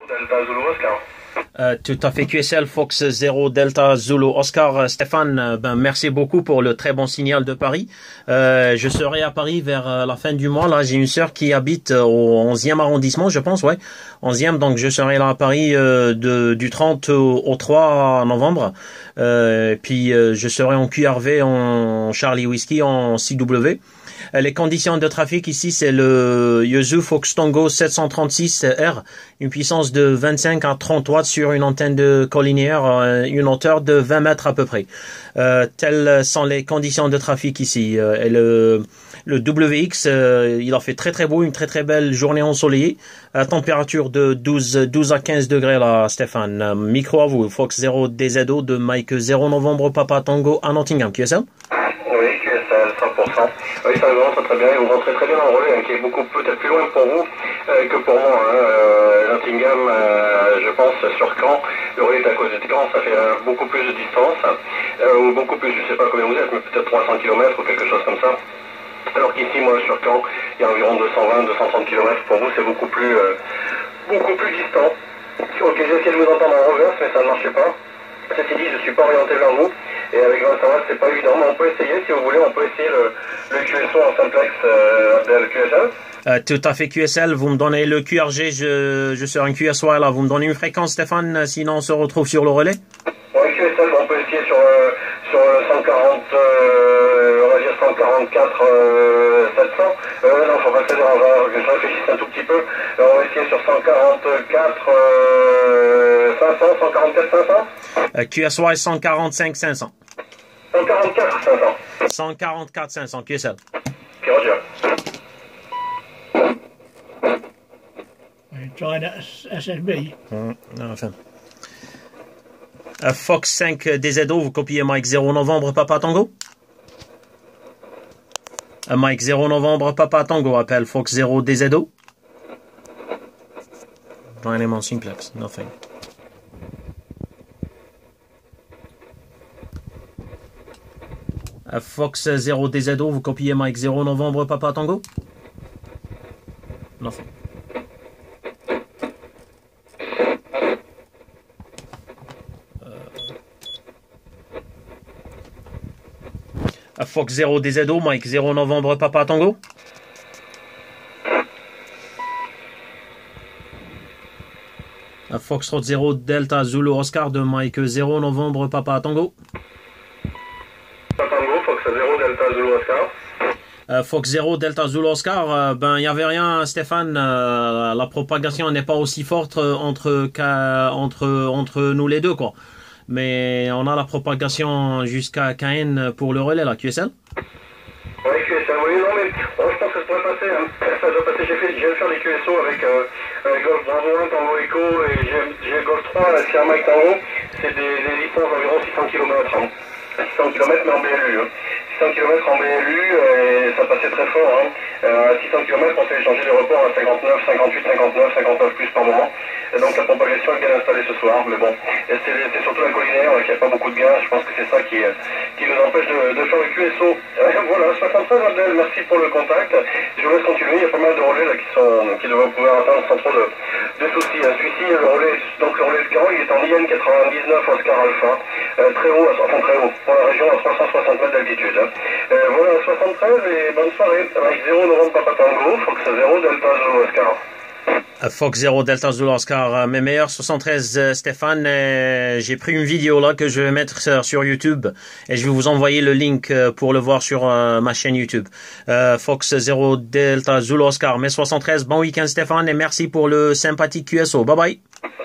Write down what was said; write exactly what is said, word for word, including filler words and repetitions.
Delta Zulu Oscar. Euh, tout à fait, Q S L, Fox zéro Delta Zulu Oscar. Euh, Stéphane, euh, ben, merci beaucoup pour le très bon signal de Paris. Euh, je serai à Paris vers euh, la fin du mois. Là, j'ai une sœur qui habite euh, au onzième arrondissement, je pense, ouais. onzième, donc je serai là à Paris euh, de, du trente au, au trois novembre. Euh, puis euh, je serai en Q R V, en Charlie Whiskey, en C W. Les conditions de trafic ici, c'est le Yaesu Fox Tango sept cent trente-six R, une puissance de vingt-cinq à trente watts sur une antenne de collinière, une hauteur de vingt mètres à peu près. Euh, telles sont les conditions de trafic ici. Euh, et le, le W X, euh, il a fait très très beau, une très très belle journée ensoleillée, à température de douze, douze à quinze degrés là, Stéphane. Euh, micro à vous, Fox zéro D Z O de Mike zéro novembre Papa Tango à Nottingham, Q S L? Oui, Q S L, cent pour cent. Oui, ça vous rentre très bien, et vous rentrez très bien dans le relais, hein, qui est beaucoup peut-être plus loin pour vous euh, que pour moi. Hein. Euh, Nottingham, euh, je pense, sur Caen, le relais est à cause de Caen, ça fait euh, beaucoup plus de distance, euh, ou beaucoup plus, je sais pas combien vous êtes, mais peut-être trois cents kilomètres ou quelque chose comme ça. Alors qu'ici, moi, sur Caen, il y a environ deux cent vingt à deux cent trente kilomètres. Pour vous, c'est beaucoup plus, euh, beaucoup plus distant. Ok, j'ai essayé de vous entendre en reverse, mais ça ne marchait pas. Ceci dit, je ne suis pas orienté vers vous, et avec vingt watts, c'est pas évident, mais on peut essayer, si vous voulez, on peut essayer le, le Q S O en simplex euh, de Q S L. Euh, tout à fait, Q S L, vous me donnez le Q R G, je, je serai un Q S O là, vous me donnez une fréquence, Stéphane, sinon on se retrouve sur le relais? Oui, Q S L, on peut essayer sur, euh, sur cent quarante, euh, on va dire cent quarante-quatre, euh, sept cents. Euh, non, faut pas que ça dérange, je réfléchisse un tout petit peu. Alors, on va essayer sur cent quarante-quatre, euh, cinq cents, cent quarante-quatre, cinq cents. Euh, Q S O cent quarante-cinq cinq cents. cent quarante-quatre, cinq cents. cent quarante-quatre cinq cents, Q S L. Puis Roger. Try that S S B. Mmh, enfin. Euh, Fox cinq D Z O, vous copiez Mike zéro novembre Papa Tango? Euh, Mike zéro novembre Papa Tango appelle Fox zéro D Z O. Dynamo simplex, nothing. Euh, Fox zéro D Z O, vous copiez Mike zéro novembre Papa Tango? Nothing. Fox zéro D Z O, Mike zéro novembre Papa Tango. Fox zéro Delta Zulu Oscar de Mike zéro novembre Papa Tango. Papa Tango, Fox zéro Delta Zulu Oscar. Euh, Fox zéro Delta Zulu Oscar, euh, ben il y avait rien, Stéphane. Euh, la propagation n'est pas aussi forte entre entre entre nous les deux, quoi. Mais on a la propagation jusqu'à Caen pour le relais, là, Q S L? Oui, Q S L, oui, non, mais bon, je pense que ça pourrait passer. Hein. Ça doit passer. J'ai fait, je viens de faire des Q S O avec euh, euh, Golf Bravo un, Tango Echo, et j'ai Golf trois, la Sierra Mike Tango. C'est des, des distances d'environ six cents kilomètres. Hein. six cents kilomètres, mais en B L U. Hein. six cents kilomètres en B L U, et ça passait très fort. Hein. Euh, à six cents kilomètres, on fait échanger les reports à cinquante-neuf, cinquante-huit, cinquante-neuf, cinquante-neuf plus par moment. Et donc la propagation est bien installée ce soir, mais bon, c'est surtout la collinaire qui n'a pas beaucoup de gains. Je pense que c'est ça qui, qui nous empêche de, de faire le Q S O. Euh, voilà, soixante-treize Abdel, merci pour le contact. Je vous laisse continuer, il y a pas mal de relais là, qui, sont, qui devraient pouvoir atteindre sans trop de, de soucis. Hein. Celui-ci, le relais, donc le relais de Caen, il est en I N quatre-vingt-dix-neuf Oscar Alpha, euh, très haut, enfin très haut, pour la région à trois cent soixante mètres d'altitude. Hein. Euh, voilà, soixante-treize et bonne soirée. Avec zéro novembre Papa Tango, Fox zéro Delta Zulu Oscar. Fox zéro Delta Zulu Oscar, mes meilleurs soixante-treize, euh, Stéphane. Euh, j'ai pris une vidéo là que je vais mettre sur, sur YouTube et je vais vous envoyer le link euh, pour le voir sur euh, ma chaîne YouTube. Euh, Fox zéro Delta Zulu Oscar, mes soixante-treize. Bon week-end, Stéphane, et merci pour le sympathique Q S O. Bye bye.